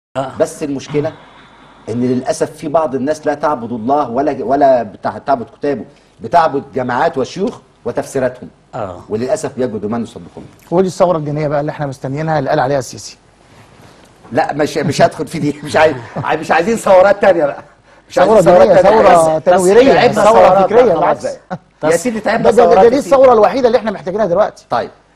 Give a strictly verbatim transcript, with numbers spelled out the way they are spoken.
آه. بس المشكله ان للاسف في بعض الناس لا تعبد الله ولا ولا بتاع- تعبد كتابه، بتعبد جماعات وشيوخ وتفسيراتهم. اه وللاسف يجدوا من يصدقون. ودي الثوره الدينيه بقى اللي احنا مستنيينها اللي قال عليها السيسي. لا مش مش هدخل في دي، مش عايز مش عايزين ثورات تانية بقى، مش ثوره عايزين ثورات دينيه، تانية. ثوره بس- تنويريه، تعبنا ثوره ثورات فكريه بقى، خلاص بالعكس. بقى. يا سيدي تعبنا ده, ده, ده ثورات دي يا سيدي. الثوره الوحيده اللي احنا محتاجينها دلوقتي. طيب